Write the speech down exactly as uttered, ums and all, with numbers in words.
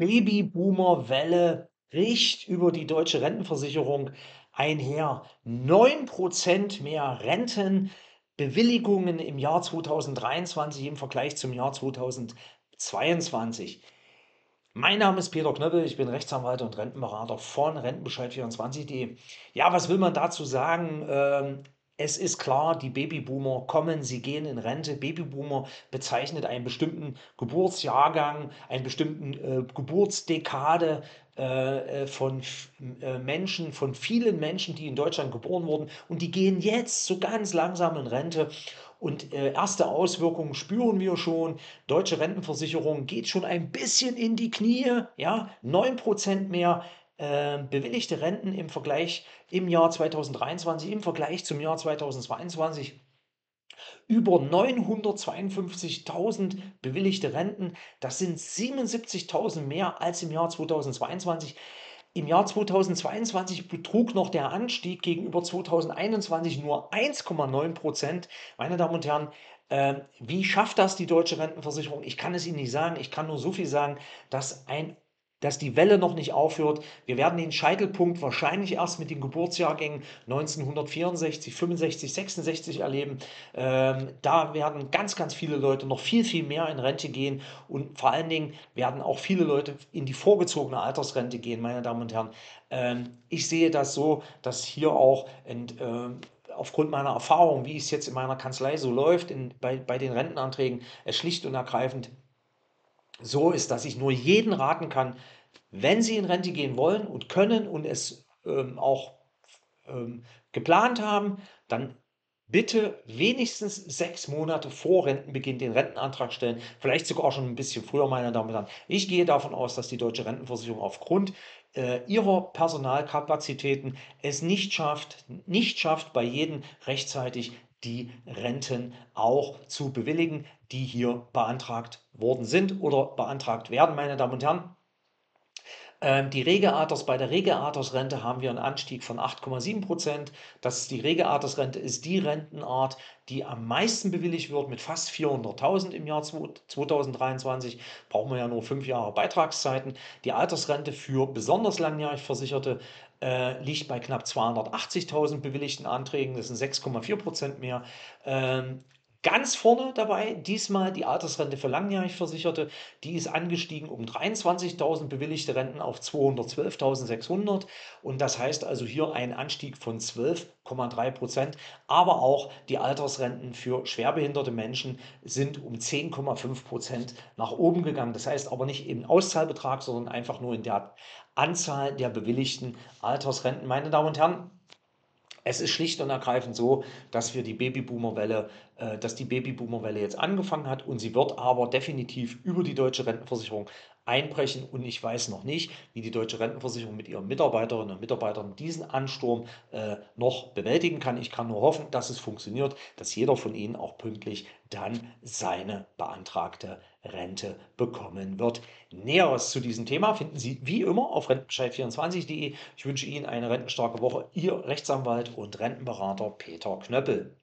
Babyboomer-Welle bricht über die deutsche Rentenversicherung einher. neun Prozent mehr Rentenbewilligungen im Jahr zweitausenddreiundzwanzig im Vergleich zum Jahr zweitausendzweiundzwanzig. Mein Name ist Peter Knöppel, ich bin Rechtsanwalt und Rentenberater von Rentenbescheid vierundzwanzig punkt de. Ja, was will man dazu sagen? Ähm, es ist klar, die Babyboomer kommen, sie gehen in Rente. Babyboomer bezeichnet einen bestimmten Geburtsjahrgang, einen bestimmten äh, Geburtsdekade äh, äh, von f- äh, Menschen, von vielen Menschen, die in Deutschland geboren wurden. Und die gehen jetzt so ganz langsam in Rente. Und äh, erste Auswirkungen spüren wir schon. Deutsche Rentenversicherung geht schon ein bisschen in die Knie. Ja, neun Prozent mehr äh, bewilligte Renten im Vergleich im Jahr zweitausenddreiundzwanzig, im Vergleich zum Jahr zweitausendzweiundzwanzig. Über neunhundertzweiundfünfzigtausend bewilligte Renten. Das sind siebenundsiebzigtausend mehr als im Jahr zweitausendzweiundzwanzig. Im Jahr zweitausendzweiundzwanzig betrug noch der Anstieg gegenüber zweitausendeinundzwanzig nur eins Komma neun Prozent. Meine Damen und Herren, äh, wie schafft das die deutsche Rentenversicherung? Ich kann es Ihnen nicht sagen. Ich kann nur so viel sagen, dass ein dass die Welle noch nicht aufhört. Wir werden den Scheitelpunkt wahrscheinlich erst mit den Geburtsjahrgängen neunzehnhundertvierundsechzig, fünfundsechzig, sechsundsechzig erleben. Ähm, da werden ganz, ganz viele Leute noch viel, viel mehr in Rente gehen und vor allen Dingen werden auch viele Leute in die vorgezogene Altersrente gehen, meine Damen und Herren. Ähm, ich sehe das so, dass hier auch ent, ähm, aufgrund meiner Erfahrung, wie es jetzt in meiner Kanzlei so läuft, in, bei, bei den Rentenanträgen, es schlicht und ergreifend so ist, dass ich nur jeden raten kann, wenn Sie in Rente gehen wollen und können und es ähm, auch ähm, geplant haben, dann bitte wenigstens sechs Monate vor Rentenbeginn den Rentenantrag stellen, vielleicht sogar schon ein bisschen früher, meine Damen und Herren. Ich gehe davon aus, dass die deutsche Rentenversicherung aufgrund äh, ihrer Personalkapazitäten es nicht schafft, nicht schafft, bei jedem rechtzeitig die Renten auch zu bewilligen, die hier beantragt worden sind oder beantragt werden, meine Damen und Herren. Ähm, die Regealters, bei der Regealtersrente haben wir einen Anstieg von acht Komma sieben Prozent. Das ist die Regealtersrente ist die Rentenart, die am meisten bewilligt wird mit fast vierhunderttausend im Jahr zweitausenddreiundzwanzig. Brauchen wir ja nur fünf Jahre Beitragszeiten. Die Altersrente für besonders langjährig Versicherte äh, liegt bei knapp zweihundertachtzigtausend bewilligten Anträgen. Das sind sechs Komma vier Prozent mehr. Ähm, Ganz vorne dabei diesmal die Altersrente für langjährig Versicherte. Die ist angestiegen um dreiundzwanzigtausend bewilligte Renten auf zweihundertzwölftausendsechshundert. Und das heißt also hier ein Anstieg von zwölf Komma drei Prozent. Aber auch die Altersrenten für schwerbehinderte Menschen sind um zehn Komma fünf Prozent nach oben gegangen. Das heißt aber nicht im Auszahlbetrag, sondern einfach nur in der Anzahl der bewilligten Altersrenten. Meine Damen und Herren, es ist schlicht und ergreifend so, dass wir die Babyboomer-Welle, äh, dass die Babyboomer-Welle jetzt angefangen hat und sie wird aber definitiv über die deutsche Rentenversicherung einbrechen und ich weiß noch nicht, wie die deutsche Rentenversicherung mit ihren Mitarbeiterinnen und Mitarbeitern diesen Ansturm äh, noch bewältigen kann. Ich kann nur hoffen, dass es funktioniert, dass jeder von ihnen auch pünktlich dann seine beantragte Rente bekommen wird. Näheres zu diesem Thema finden Sie wie immer auf rentenbescheid vierundzwanzig punkt de. Ich wünsche Ihnen eine rentenstarke Woche. Ihr Rechtsanwalt und Rentenberater Peter Knöppel.